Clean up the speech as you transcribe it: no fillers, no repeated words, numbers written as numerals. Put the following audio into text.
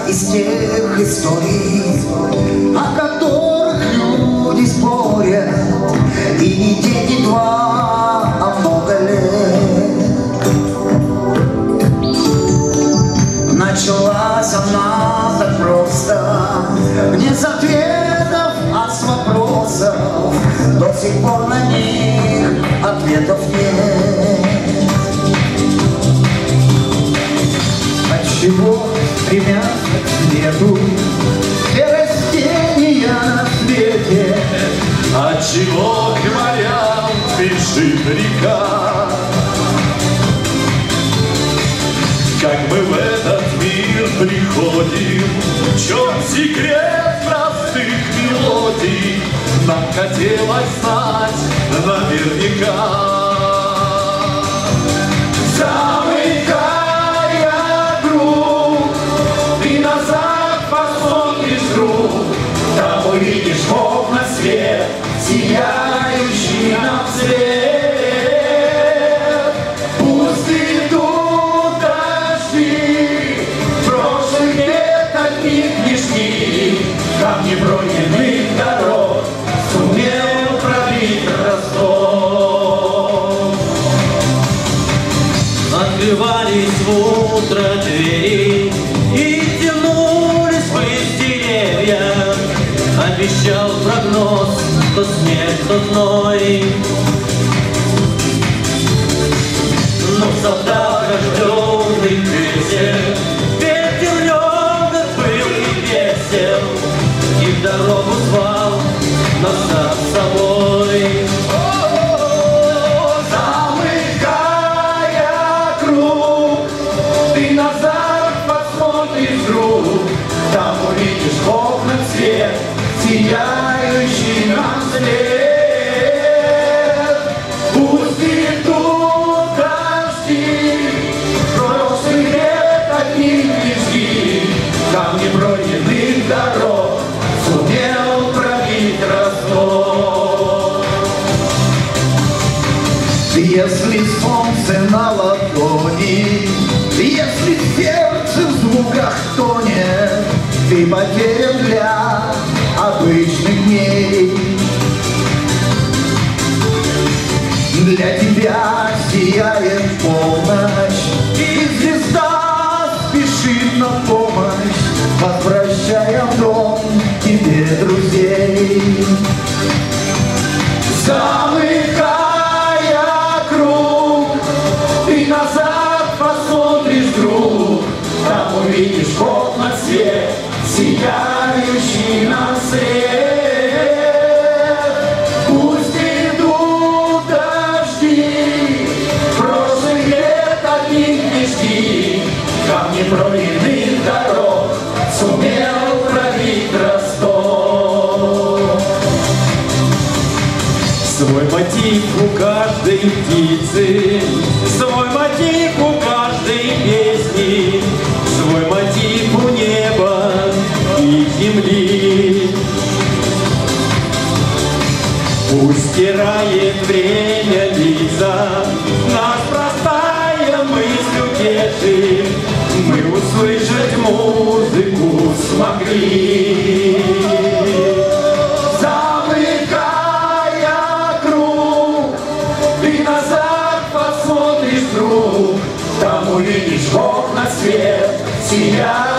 из тех историй, о которых люди спорят, и не день, не два, а много лет. Началась она так просто, без ответов, а с вопросов. До сих пор на них ответов нет. Отчего стремятся к свету все растения на свете? Отчего к морям бежит река? Как мы в этот мир приходим, в чем секрет простых мелодий? Нам хотелось знать наверняка. Замыкая круг, ты назад посмотришь вдруг, там увидишь в окна свет, сияющий нам свет. Пусть идут дожди, прошлых лет от них не жди, камни пройденных дорог сумел пробить Ростов. Открывались в утро двери и тянулись ввысь деревья. Обещал прогноз то снег, то зной. Но в садах рожденный ветер, ветер легок был и весел, и в дорогу звал нас с собой. Замыкая круг, ты назад посмотришь вдруг, там увидишь в окнах свет, сияющий нам свет. Пусть идут дожди, прошлых лет от них не жди, камни пройденных дорог сумел пробить Ростов. Если солнце на ладони, если в сердце в звуках тонет, ты потерян для обычных дней. Для тебя сияет полночь, и звезда спешит на помощь, возвращая в дом тебе друзей. Замыкая круг, ты назад посмотришь вдруг, там увидишь в окнах свет, сияющий нам свет. Пусть идут дожди, прошлых лет от них не жди, камни пройденных дорог сумел пробить Ростов. Свой мотив у каждой птицы, свой мотив у каждой песни, свой мотив у неба и земли. Пусть стирает время лица, нас простая мысль утешит, мы услышать музыку смогли. Там увидишь в окна свет, сияет.